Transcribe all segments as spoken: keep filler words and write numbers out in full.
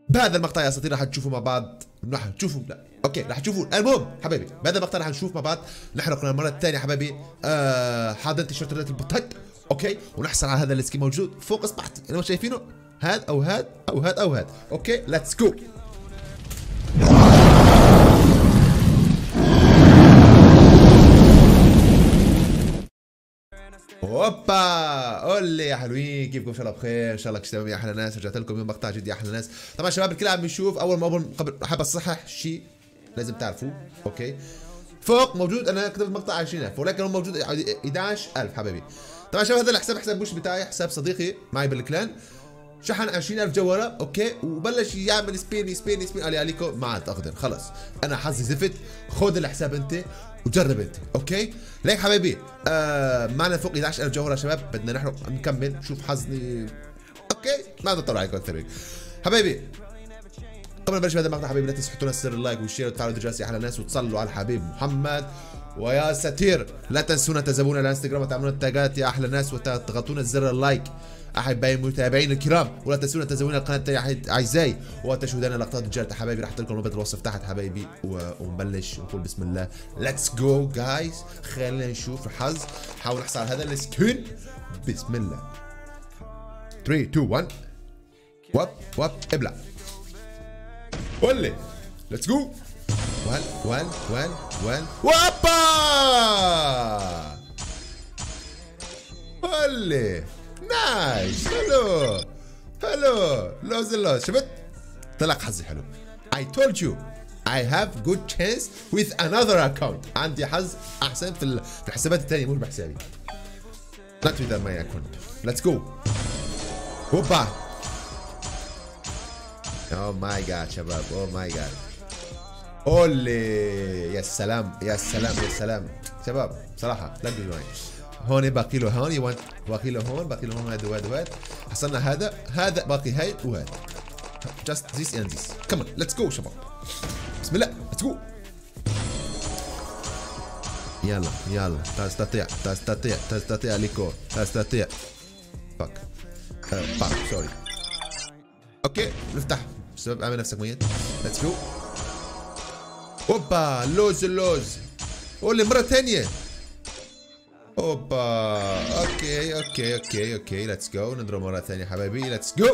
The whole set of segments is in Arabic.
بهذا المقطع يا اساطير راح تشوفوا مع بعض، راح تشوفوا لا اوكي راح تشوفون. المهم حبايبي بهذا المقطع راح نشوف مع بعض نحرق المره الثانيه حبايبي آه حاضنه تيشيرت البطاط اوكي، ونحصل على هذا السكين موجود فوق اصبعتي اللي ما شايفينه، هاد او هاد او هاد او هاد اوكي ليتس جو. اوبا قول يا حلوين كيفكم؟ ان شاء الله بخير، ان شاء الله تمام يا احلى ناس. رجعت لكم يوم مقطع جديد يا احلى ناس. طبعا شباب الكل عم بيشوف اول ما اول قبل حاب اصحح شيء لازم تعرفوه اوكي. فوق موجود انا كتبت مقطع عشرين ألف ولكن هو موجود احد عشر ألف حبايبي. طبعا شباب هذا الحساب حساب بوش بتاعي، حساب صديقي معي بالكلان، شحن عشرين ألف جوالة اوكي، وبلش يعمل سبين سبين سبين علي عليكم ما عاد اقدر خلص انا حظي زفت. خذ الحساب انت وجرب انت اوكي. ليك حبايبي آه معنا فوق احد عشر ألف جوهره شباب، بدنا نحرق نكمل شوف حظني اوكي. ما بدي اطلع عليكم اكثر حبايبي. قبل ما نبلش بهذا المقطع حبايبي لا تنسوا تحطوا لنا السر اللايك والشير وتفعلوا الجرس يا احلى ناس، وتصلوا على الحبيب محمد. ويا ساتير لا تنسونا تزابونا على الانستغرام وتعملونا التاجات يا احلى ناس، وتضغطونا زر اللايك احبائي المتابعين الكرام، ولا تنسونا تزابونا القناه يا اعزائي، وتشاهدونا لقطات الجارة حبايبي. راح لكم رابط الوصف تحت حبايبي، ونبلش ونقول بسم الله ليتس جو جايز. خلينا نشوف الحظ، نحاول نحصل على هذا السكين بسم الله. ثلاثة اثنين واحد واب واب ابلع ولي ليتس جو. وال وال وال وال وابا ولي نايس حلو حلو لوز اللوز. شفت طلع حظي حلو. I told you I have good chance with another account. عندي حظ احسن في في الحسابات الثانيه مش بحسابي. not with my account. let's go. هوبا oh my god شباب oh my god اولي يا سلام يا سلام يا سلام شباب صراحه لا تقولوا معي. هون باقي له هون باقي له هون باقي له هون هذا وهذا وهذا. حصلنا هذا هذا باقي هاي وهذا. just this and this. come on let's go شباب بسم الله let's go. يلا يلا تستطيع تستطيع تستطيع ليكو تستطيع فك باك سوري اوكي نفتح شباب. اعمل نفسك ميت let's go. اوبا اللوز اللوز قول مرة ثانية. اوبا اوكي اوكي اوكي اوكي ليتس جو. نضرب مرة ثانية حبايبي ليتس جو.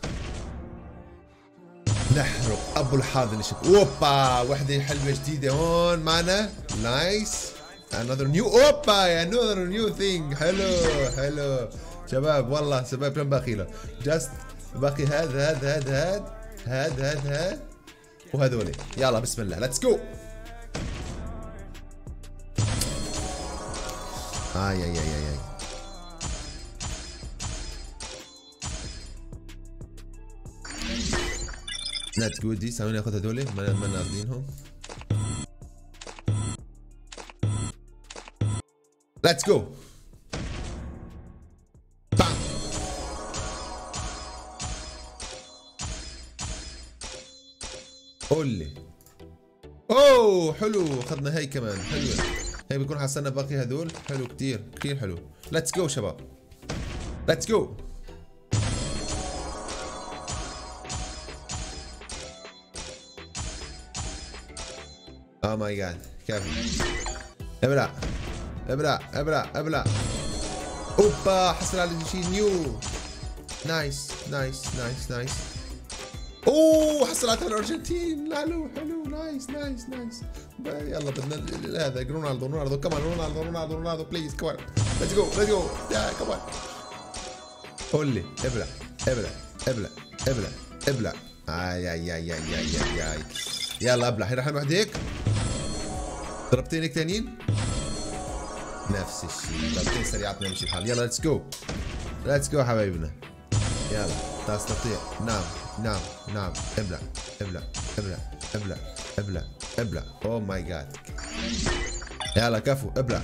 نحرق ابو الحظ اللي شوف. اوبا وحدة حلوة جديدة هون معنا نايس another new اوبا another new thing. حلو حلو شباب والله شباب كم باقي له؟ جاست باقي هذا هذا هذا هذا هذا هذا وهذولي. يلا بسم الله ليتس جو. اي اي اي اي ليتس جو. دي ثواني ناخذ هذولي ما ما ناخذينهم. ليتس جو. قولي اوه حلو اخذنا هي كمان حلوه. هي بيكون حصلنا باقي هذول حلو كتير كتير حلو. ليتس جو شباب ليتس جو. اوه ماي جاد كيف ابلع ابلع ابلع ابلع. اوبا حصل على شيء نيو نايس نايس نايس نايس. اوه حصل على الارجنتين حلو حلو نايس نايس نايس. يلا بدنا هذا رونالدو رونالدو كمان رونالدو رونالدو رونالدو بليز كمان ليتس جو ليتس جو كمان. قول لي ابلع ابلع ابلع ابلع ابلع. اي اي اي اي اي اي يلا ابلع. هنا واحد هيك ضربتين هيك ثانيين نفس الشيء. ضربتين سريعات نمشي الحال. يلا ليتس جو ليتس جو حبايبنا. يلا تستطيع نعم نعم نعم ابلع ابلع ابلع ابلع ابلع ابلع. اوه ماي جاد يلا كفو ابلع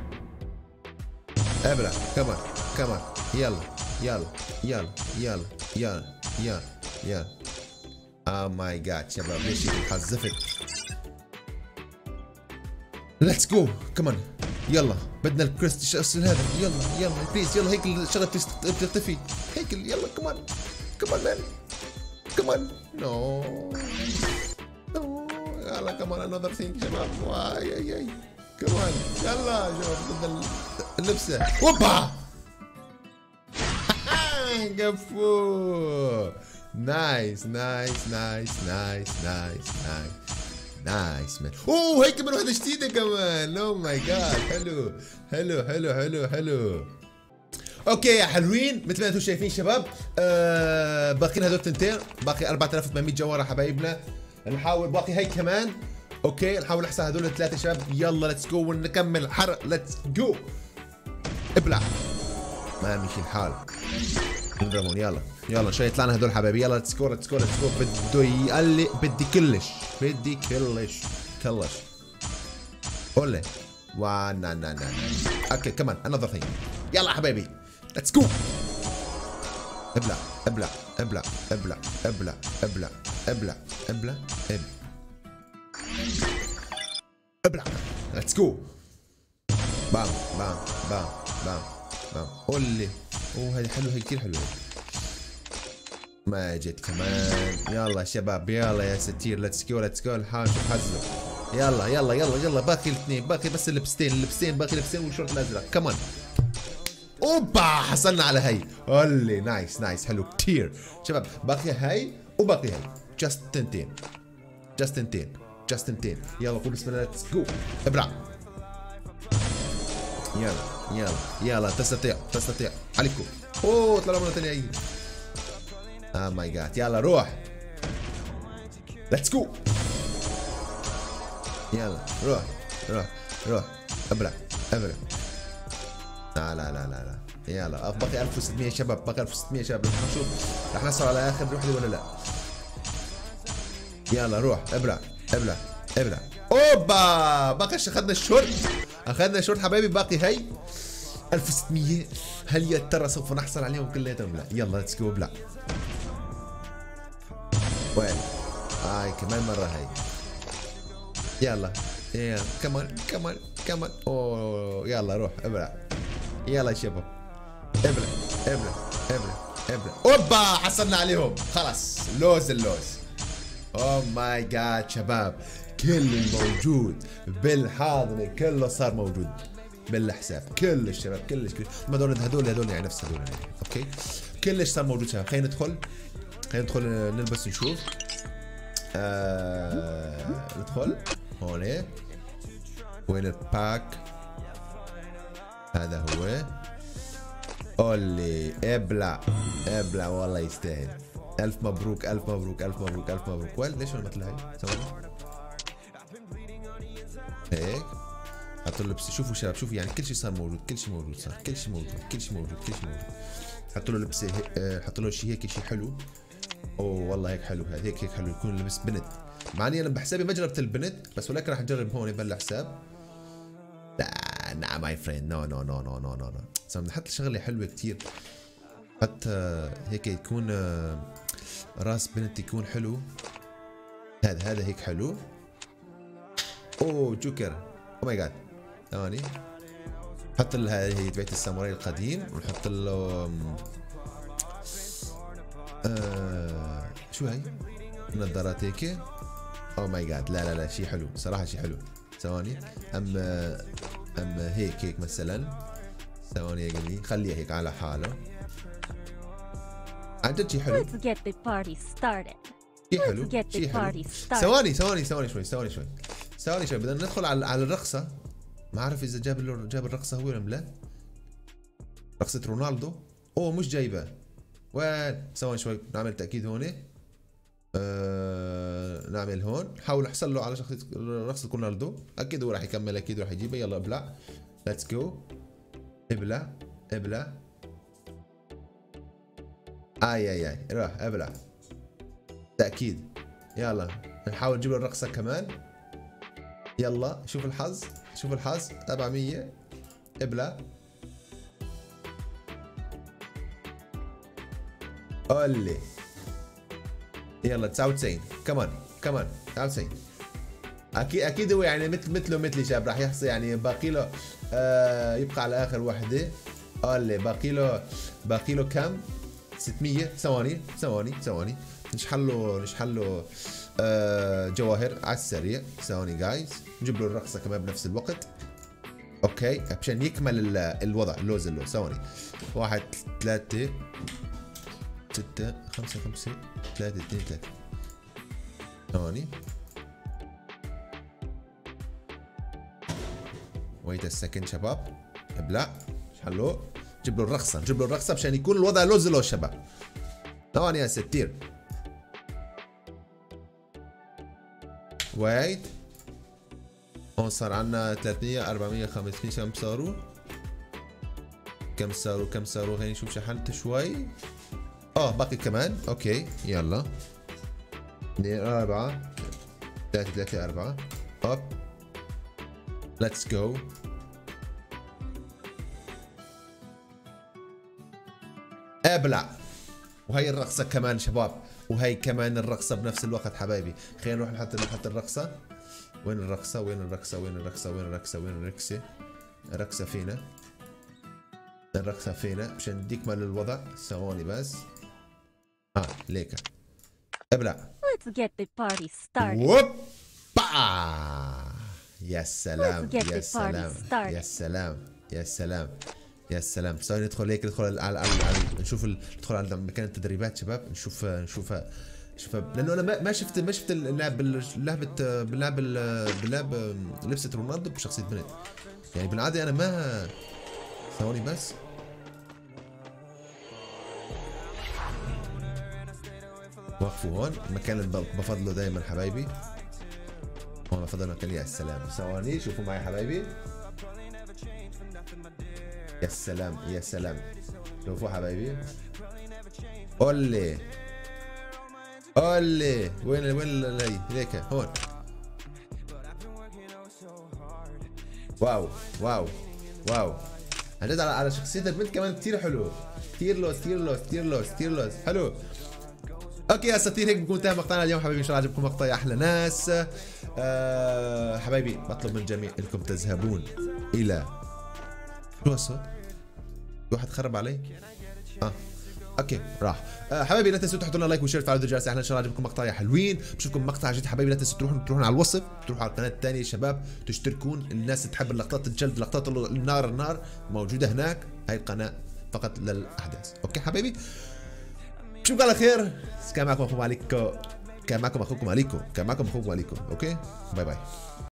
ابلع كمان كمان. يلا يلا يلا يلا يلا يلا يلا. اوه ماي جاد شباب ليش الحظ زفت. ليتس جو كمان. يلا بدنا الكريست هذا. يلا يلا بليز يلا هيك الشغله تختفي هيك. يلا كمان كمان مان كمان نو نو يلا كمان انذر ثينج شباب. واي اي اي كمان يلا شباب ضد اللبسه. اوبا قفو. نايس نايس نايس نايس نايس نايس نايس مان. اوه هيك كمان واحدة جديدة كمان. اوه ماي جاد حلو حلو حلو حلو حلو. اوكي يا حلوين مثل ما انتم شايفين شباب آه باقيين هذول تنتين. باقي أربعة آلاف وثمانمية جوهرة حبايبنا. نحاول باقي هي كمان. اوكي نحاول نحصل هذول الثلاثة شباب. يلا ليتس جو ونكمل الحرق. ليتس جو. ابلع ما مشي الحال. نضربون يلا يلا شوي طلعنا هذول حبايبي. يلا ليتس جو ليتس جو ليتس جو. بده يقلي بدي كلش بدي كلش كلش. قولي وانا نا نا اوكي كمان انذر ثينج. يلا حبايبي ليتس جو. ابلع ابلع ابلع ابلع ابلع ابلع ابلع ابلع ابلع ليتس جو. بام بام بام بام بام. قولي اوه هذه حلوه هي كثير حلوه. ما جت كمان. يلا شباب يلا يا ستير ليتس جو ليتس جو. نحاول نشوف حزه. يلا يلا يلا يلا باقي الاثنين. باقي بس اللبستين اللبستين باقي اللبستين والشورت الازرق كمان. اوبا حصلنا على هي. قولي نايس نايس حلو كثير شباب. باقي هي وباقي هي جاست تنتين جاست تنتين جاست تنتين. يلا قول بسم الله ليتس جو. ابرع يلا يلا يلا تستطيع تستطيع عليكم. اوه طلعوا مرة ثانية. اه ماي جاد. يلا روح ليتس جو. يلا روح روح روح ابلع ابلع. لا لا لا لا لا. يلا باقي ألف وستمية شباب. باقي ألف وستمية شباب. رح نشوف رح نحصل على اخر وحده ولا لا. يلا روح ابلع ابلع ابلع. اوبا باقي اخذنا الشورت اخذنا الشورت حبايبي. باقي هي ألف وستمية. هل يا ترى سوف نحصل عليهم كلياتهم؟ لا. يلا ليتس جو. ابلع. وين هاي كمان مره هي. يلا يلا كمان كمان كمان. اوه يلا روح ابلع. يلا يا شباب ابلع ابلع ابلع ابلع. اوبا حصلنا عليهم خلاص. لوز اللوز. اوه ماي جاد شباب كل الموجود بالحاضنه كله صار موجود بالحساب. كلش شباب كلش كلش. ما هذول هذول هذول يعني نفس هذول يعني. اوكي كلش صار موجود شباب. خلينا ندخل خلينا ندخل نلبس نشوف. آه... ندخل هون. وين الباك؟ هذا هو. قولي ابلع ابلع والله يستاهل. الف مبروك الف مبروك الف مبروك الف مبروك. وين ليش مثل هاي؟ ثواني هيك حطوا له لبسه. شوفوا شباب شوفوا يعني كل شيء صار موجود. كل شيء موجود صار. كل شيء موجود كل شيء موجود كل شيء موجود. حطوا له لبسه. حطوا له شيء هيك شيء حلو. اوه والله هيك حلو. هذا هيك هيك حلو يكون لبس بنت. مع اني انا بحسابي ما جربت البنت بس ولكن راح اجرب هون بلا حساب. لا لا ماي فريند نو نو نو نو نو نو نو. بدنا نحط شغله حلوه كثير. حتى هيك يكون راس بنت يكون حلو. هذا هذا هيك حلو. اوه جوكر. او ماي جاد. ثواني نحط له هذه هي تبعت الساموراي القديم ونحط له آه شو هي؟ نظارات هيك. او ماي جاد لا لا لا شيء حلو صراحه شيء حلو. ثواني اما اما هيك هيك مثلا. ثواني يا قلبي خليها هيك على حاله. عن جد شيء حلو. شيء حلو شيء حلو. ثواني ثواني ثواني شوي ثواني شوي ثواني شوي. بدنا ندخل على على الرقصه. ما اعرف اذا جاب له جاب الرقصه هو ولا لا. رقصه رونالدو. اوه مش جايبه. وين؟ ثواني شوي نعمل تاكيد هون. آه نعمل هون. حاول احصل له على شخصيه رقصه رونالدو. اكيد هو راح يكمل اكيد راح يجيبها. يلا ابلع ليتس جو. ابلع ابلع. اي اي اي روح ابلع تاكيد. يلا نحاول نجيب له الرقصه كمان. يلا شوف الحظ شوف الحظ. سبعمية. ابلع. قولي يلا تسعة وتسعين كمان كمان تسعة وتسعين. اكيد اكيد هو يعني مثل مثله مثلي شاب راح يحصل يعني باقي له آه يبقى على اخر وحده. قال لي باقي له باقي له كم؟ ستمية. ثواني ثواني ثواني نشحن له نشحن له آه جواهر على السريع. ثواني جايز، نجيب له الرقصه كمان بنفس الوقت. اوكي عشان يكمل الوضع اللوز اللوز. ثواني، واحد ثلاثة ستة خمسة خمسة ثلاثة اثنين ثلاثة. ثواني ويت السكند شباب. ابلع شحلو، جيب له الرقصة نجيب له الرقصة مشان يكون الوضع لوز لوز شباب. ثواني يا ستير. ويت هون صار عنا ثلاثمية أربعمية خمسمية. كم صاروا؟ كم صاروا كم صاروا هيني شوف شحنت شوي. اه باقي كمان. اوكي يلا اثنين أربعة ثلاثة ثلاثة أربعة. هوب ليتس جو. ابلع. وهي الرقصة كمان شباب، وهي كمان الرقصة بنفس الوقت حبايبي. خلينا نروح نحط نحط الرقصة. وين الرقصة وين الرقصة وين الرقصة وين الرقصة وين الرقصة؟ الرقصة فينا، الرقصة فينا مشان نديك مال الوضع. ثواني بس. اه ليكا ابلع. Let's get the party started. ووبا. يا سلام Let's get يا the سلام party started. يا سلام يا سلام يا سلام. ثواني ندخل هيك، ندخل على على نشوف ندخل على مكان التدريبات شباب. نشوف نشوف شوف، لانه انا ما ما شفت ما شفت اللعب لعبه باللعب باللعب لبسه رونالدو بشخصيه بنت يعني بالعاده انا ما. ثواني بس. وقفوا هون المكان اللي بفضله دائما حبايبي. هون بفضل مكان. يا سلام. ثواني شوفوا معي حبايبي. يا سلام يا سلام. شوفوا حبايبي. اولي اولي وين وين هي هيك هون. واو واو واو عن جد. على على شخصية البنت كمان كثير حلو. كثير لوز كثير لوز كثير لوز كثير لوز حلو. اوكي يا اساطير، هيك بكون انتهى مقطعنا اليوم حبايبي. ان شاء الله عجبكم مقطع يا احلى ناس. أه حبايبي بطلب من الجميع انكم تذهبون الى. شو هالصوت؟ في واحد خرب علي؟ اه اوكي راح. آه حبايبي لا تنسوا تحطوا لنا لايك وشير وتفعلوا الجرس. احنا ان شاء الله عجبكم مقطع حلوين. بشوفكم مقطع جديد حبايبي. لا تنسوا تروحوا تروحوا على الوصف، تروحوا على القناه الثانيه شباب، تشتركون. الناس اللي تحب اللقطات الجلد، لقطات النار النار موجوده هناك. هاي القناه فقط للاحداث. اوكي حبايبي بشوفكم على خير. كان معكم اخوكم عليكم كان معكم اخوكم عليكم كان معكم اخوكم عليكم اوكي باي باي.